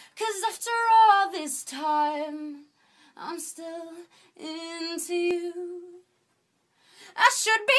'cause after all this time, I'm still into you. I should be